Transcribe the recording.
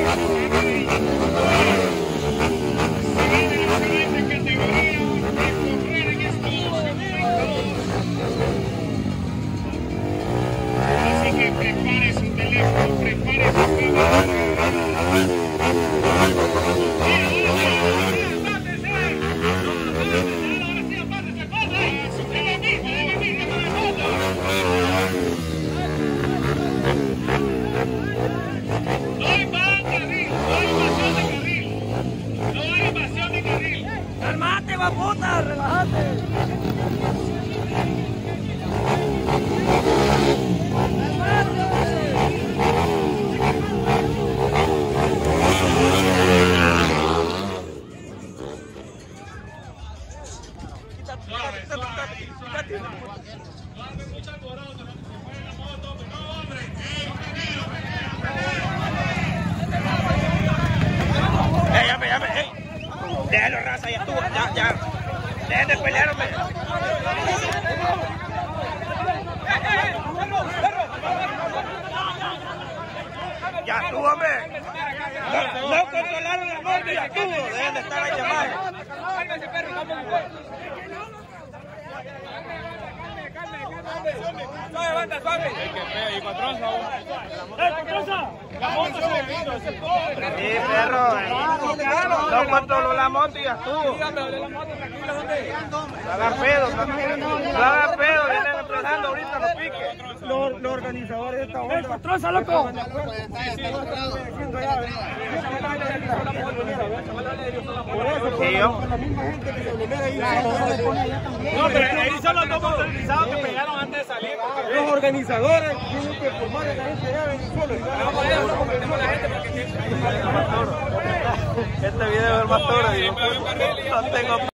Así que prepare su teléfono, prepare su ¡Calmate, guaputa! ¡Relájate! Déjalo, raza, ya estuvo, ya. Dejen de pelear, hombre. Ya estuvo, hombre. No controlaron la moto, ya estuvo. Dejen de estar ahí llamados. Suave, banda, suave. Y patrón, Sí, perro. No controló la moto y ya estuvo. No hagan pedo, no hagan pedo. Vienen empezando ahorita los piques. Los organizadores de esta onda. ¡Patroza, loco! Sí, yo. No, pero ahí son los dos motorizados que pegaron antes de salir. Los organizadores tienen que formar a la gente allá en el suelo. Este video es el más toro, digo. No tengo